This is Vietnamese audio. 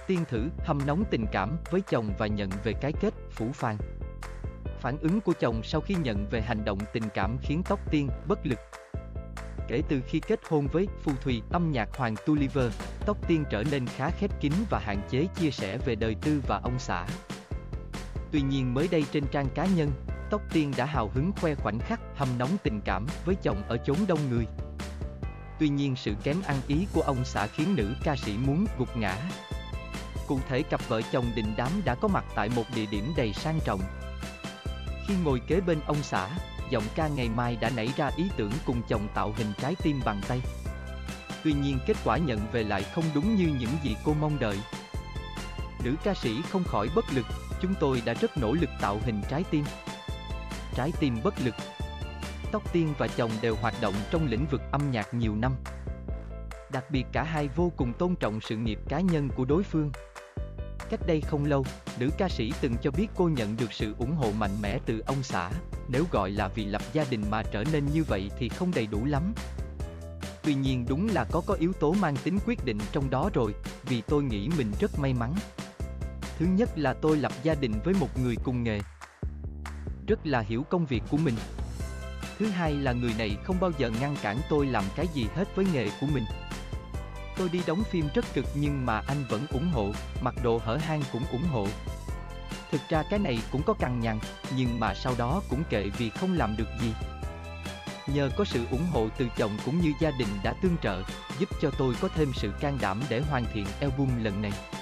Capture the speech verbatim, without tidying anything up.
Tiên thử hâm nóng tình cảm với chồng và nhận về cái kết phũ phàng. Phản ứng của chồng sau khi nhận về hành động tình cảm khiến Tóc Tiên bất lực. Kể từ khi kết hôn với phù thủy âm nhạc Hoàng Tulliver, Tóc Tiên trở nên khá khép kín và hạn chế chia sẻ về đời tư và ông xã. Tuy nhiên mới đây trên trang cá nhân, Tóc Tiên đã hào hứng khoe khoảnh khắc hâm nóng tình cảm với chồng ở chốn đông người. Tuy nhiên sự kém ăn ý của ông xã khiến nữ ca sĩ muốn gục ngã. Cụ thể cặp vợ chồng đình đám đã có mặt tại một địa điểm đầy sang trọng. Khi ngồi kế bên ông xã, giọng ca Ngày Mai đã nảy ra ý tưởng cùng chồng tạo hình trái tim bằng tay. Tuy nhiên kết quả nhận về lại không đúng như những gì cô mong đợi. Nữ ca sĩ không khỏi bất lực, chúng tôi đã rất nỗ lực tạo hình trái tim. Trái tim bất lực. Tóc Tiên và chồng đều hoạt động trong lĩnh vực âm nhạc nhiều năm. Đặc biệt cả hai vô cùng tôn trọng sự nghiệp cá nhân của đối phương. Cách đây không lâu, nữ ca sĩ từng cho biết cô nhận được sự ủng hộ mạnh mẽ từ ông xã. Nếu gọi là vì lập gia đình mà trở nên như vậy thì không đầy đủ lắm. Tuy nhiên đúng là có có yếu tố mang tính quyết định trong đó rồi, vì tôi nghĩ mình rất may mắn. Thứ nhất là tôi lập gia đình với một người cùng nghề, rất là hiểu công việc của mình. Thứ hai là người này không bao giờ ngăn cản tôi làm cái gì hết với nghề của mình. Tôi đi đóng phim rất cực nhưng mà anh vẫn ủng hộ, mặc đồ hở hang cũng ủng hộ. Thực ra cái này cũng có cằn nhằn, nhưng mà sau đó cũng kệ vì không làm được gì. Nhờ có sự ủng hộ từ chồng cũng như gia đình đã tương trợ, giúp cho tôi có thêm sự can đảm để hoàn thiện album lần này.